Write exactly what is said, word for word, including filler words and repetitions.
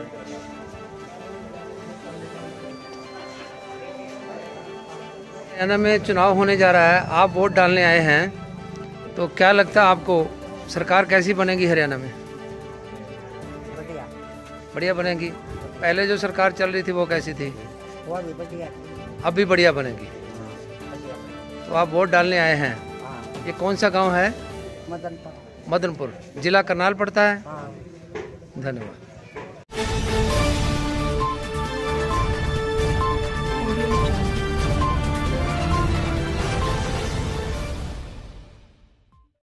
हरियाणा में चुनाव होने जा रहा है, आप वोट डालने आए हैं, तो क्या लगता है आपको सरकार कैसी बनेगी हरियाणा में? बढ़िया बढ़िया बनेगी। पहले जो सरकार चल रही थी वो कैसी थी? वो भी बढ़िया। अब भी बढ़िया बनेगी। तो आप वोट डालने आए हैं। हाँ। ये कौन सा गांव है? मदनपुर। मदनपुर, जिला करनाल पड़ता है। हाँ। धन्यवाद।